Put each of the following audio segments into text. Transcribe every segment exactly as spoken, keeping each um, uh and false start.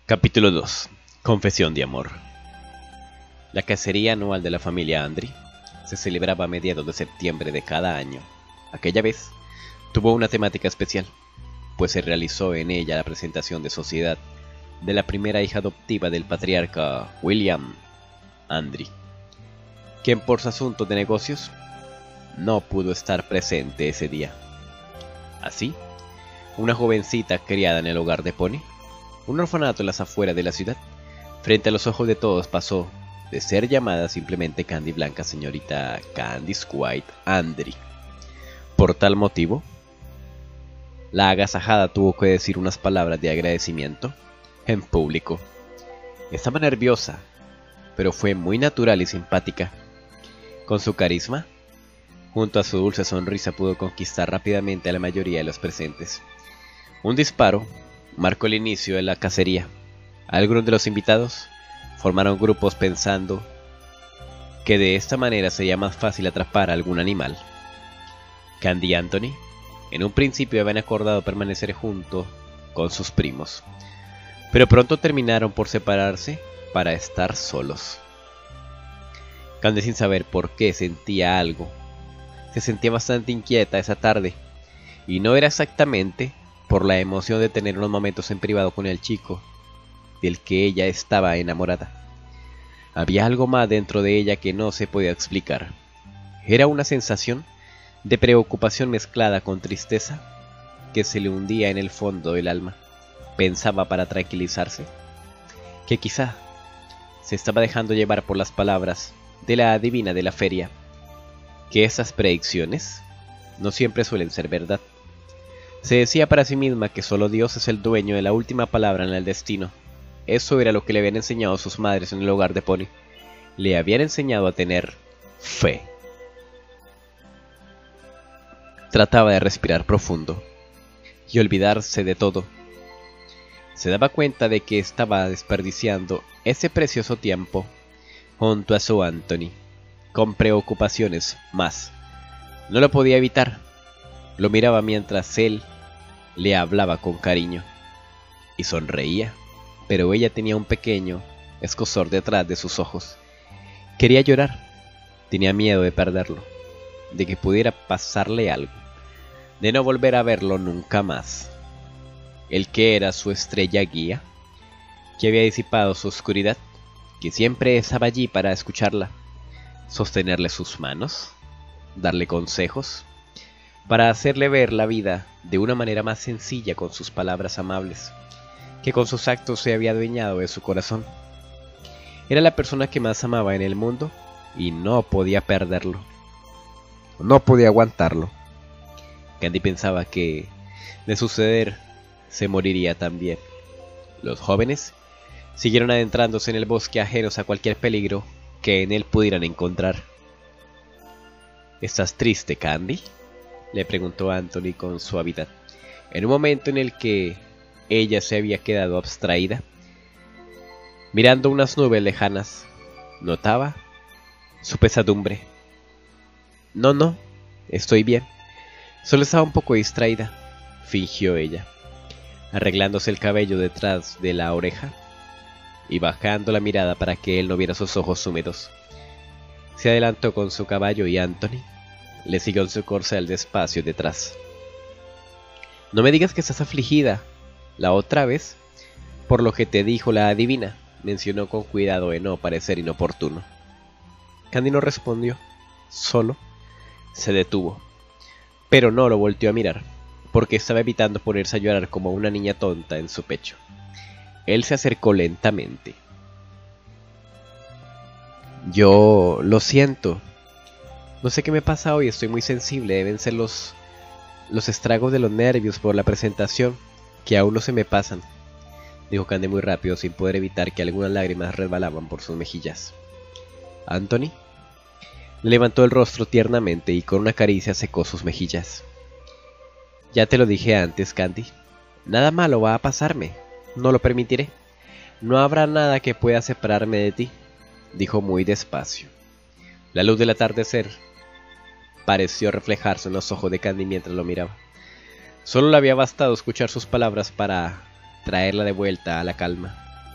Capítulo dos. Confesión de amor. La cacería anual de la familia Andry se celebraba a mediados de septiembre de cada año. Aquella vez tuvo una temática especial, pues se realizó en ella la presentación de sociedad de la primera hija adoptiva del patriarca William Andry, quien por sus asuntos de negocios no pudo estar presente ese día. Así, una jovencita criada en el hogar de Pony, un orfanato en las afueras de la ciudad, frente a los ojos de todos pasó de ser llamada simplemente Candy Blanca señorita Candice White Andry. Por tal motivo, la agasajada tuvo que decir unas palabras de agradecimiento en público. Estaba nerviosa, pero fue muy natural y simpática. Con su carisma, junto a su dulce sonrisa, pudo conquistar rápidamente a la mayoría de los presentes. Un disparo marcó el inicio de la cacería. Algunos de los invitados formaron grupos pensando que de esta manera sería más fácil atrapar a algún animal. Candy y Anthony en un principio habían acordado permanecer junto con sus primos, pero pronto terminaron por separarse para estar solos. Candy, sin saber por qué, sentía algo. Se sentía bastante inquieta esa tarde, y no era exactamente por la emoción de tener unos momentos en privado con el chico del que ella estaba enamorada. Había algo más dentro de ella que no se podía explicar. Era una sensación de preocupación mezclada con tristeza que se le hundía en el fondo del alma. Pensaba para tranquilizarse que quizá se estaba dejando llevar por las palabras de la adivina de la feria, que esas predicciones no siempre suelen ser verdad. Se decía para sí misma que solo Dios es el dueño de la última palabra en el destino. Eso era lo que le habían enseñado sus madres en el hogar de Pony. Le habían enseñado a tener fe. Trataba de respirar profundo y olvidarse de todo. Se daba cuenta de que estaba desperdiciando ese precioso tiempo junto a su Anthony, con preocupaciones más. No lo podía evitar. Lo miraba mientras él le hablaba con cariño y sonreía, pero ella tenía un pequeño escozor detrás de sus ojos. Quería llorar, tenía miedo de perderlo, de que pudiera pasarle algo, de no volver a verlo nunca más. El que era su estrella guía, que había disipado su oscuridad, que siempre estaba allí para escucharla, sostenerle sus manos, darle consejos, para hacerle ver la vida de una manera más sencilla con sus palabras amables, que con sus actos se había adueñado de su corazón. Era la persona que más amaba en el mundo y no podía perderlo. No podía aguantarlo. Candy pensaba que, de suceder, se moriría también. Los jóvenes siguieron adentrándose en el bosque, ajenos a cualquier peligro que en él pudieran encontrar. ¿Estás triste, Candy?, le preguntó Anthony con suavidad, en un momento en el que ella se había quedado abstraída, mirando unas nubes lejanas. Notaba su pesadumbre. No, no, estoy bien. Solo estaba un poco distraída, fingió ella, arreglándose el cabello detrás de la oreja y bajando la mirada para que él no viera sus ojos húmedos. Se adelantó con su caballo y Anthony le siguió en su corcel despacio detrás. No me digas que estás afligida. La otra vez, por lo que te dijo la adivina, mencionó con cuidado de no parecer inoportuno. Candy no respondió, solo se detuvo, pero no lo volteó a mirar, porque estaba evitando ponerse a llorar como una niña tonta en su pecho. Él se acercó lentamente. Yo lo siento. No sé qué me pasa hoy, estoy muy sensible. Deben ser los, los estragos de los nervios por la presentación, que aún no se me pasan, dijo Candy muy rápido, sin poder evitar que algunas lágrimas resbalaban por sus mejillas. Anthony levantó el rostro tiernamente y con una caricia secó sus mejillas. Ya te lo dije antes, Candy. Nada malo va a pasarme. No lo permitiré. No habrá nada que pueda separarme de ti, dijo muy despacio. La luz del atardecer pareció reflejarse en los ojos de Candy mientras lo miraba. Solo le había bastado escuchar sus palabras para traerla de vuelta a la calma.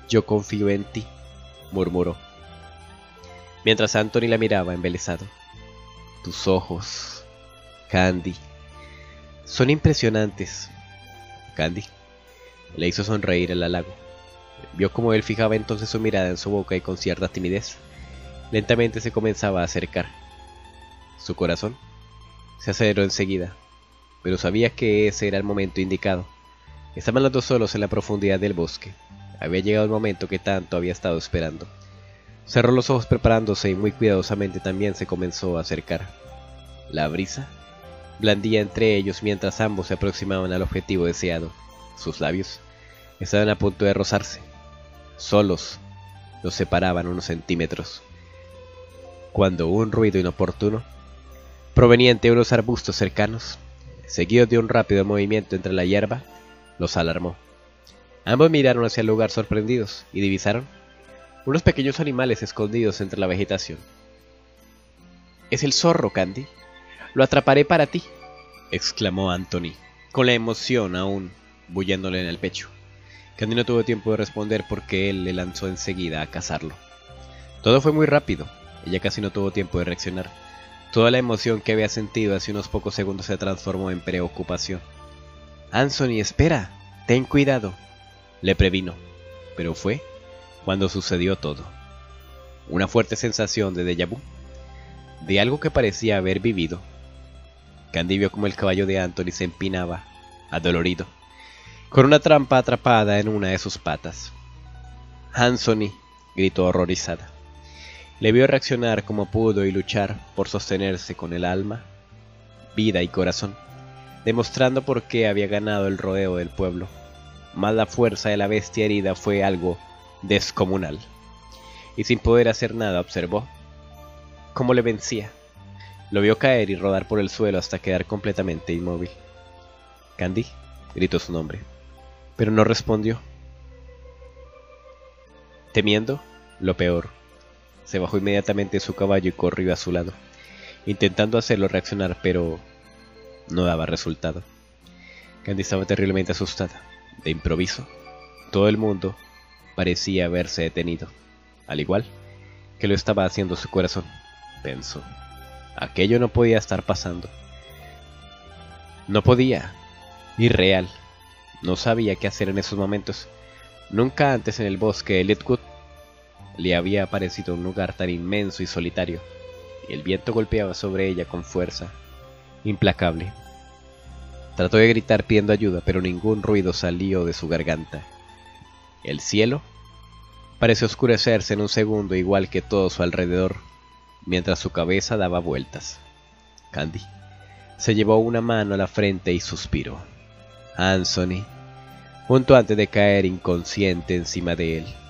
Yo confío en ti, murmuró, mientras Anthony la miraba embelesado. Tus ojos, Candy, son impresionantes. Candy le hizo sonreír el halago. Vio cómo él fijaba entonces su mirada en su boca y con cierta timidez, lentamente se comenzaba a acercar. Su corazón se aceleró enseguida, pero sabía que ese era el momento indicado. Estaban los dos solos en la profundidad del bosque. Había llegado el momento que tanto había estado esperando. Cerró los ojos preparándose y muy cuidadosamente también se comenzó a acercar. La brisa blandía entre ellos mientras ambos se aproximaban al objetivo deseado. Sus labios estaban a punto de rozarse. Solos los separaban unos centímetros, cuando un ruido inoportuno, proveniente de unos arbustos cercanos, seguido de un rápido movimiento entre la hierba, los alarmó. Ambos miraron hacia el lugar sorprendidos y divisaron unos pequeños animales escondidos entre la vegetación. «Es el zorro, Candy. Lo atraparé para ti», exclamó Anthony, con la emoción aún bulléndole en el pecho. Candy no tuvo tiempo de responder porque él le lanzó enseguida a cazarlo. Todo fue muy rápido. Ella casi no tuvo tiempo de reaccionar. Toda la emoción que había sentido hace unos pocos segundos se transformó en preocupación. «Anthony, espera. Ten cuidado», le previno. Pero fue cuando sucedió todo. Una fuerte sensación de déjà vu, de algo que parecía haber vivido. Candy vio como el caballo de Anthony se empinaba, adolorido, con una trampa atrapada en una de sus patas. «Anthony», gritó horrorizada. Le vio reaccionar como pudo y luchar por sostenerse con el alma, vida y corazón, demostrando por qué había ganado el rodeo del pueblo. Mas la fuerza de la bestia herida fue algo descomunal, y sin poder hacer nada observó cómo le vencía. Lo vio caer y rodar por el suelo hasta quedar completamente inmóvil. «Candy», gritó su nombre, pero no respondió. Temiendo lo peor, se bajó inmediatamente de su caballo y corrió a su lado, intentando hacerlo reaccionar, pero no daba resultado. Candy estaba terriblemente asustada. De improviso, todo el mundo parecía haberse detenido, al igual que lo estaba haciendo su corazón. Pensó, aquello no podía estar pasando. No podía. Irreal. No sabía qué hacer en esos momentos. Nunca antes en el bosque de Litwood le había aparecido un lugar tan inmenso y solitario, y el viento golpeaba sobre ella con fuerza implacable. Trató de gritar pidiendo ayuda, pero ningún ruido salió de su garganta. El cielo pareció oscurecerse en un segundo, igual que todo su alrededor, mientras su cabeza daba vueltas. Candy se llevó una mano a la frente y suspiró. Anthony, junto antes de caer inconsciente encima de él.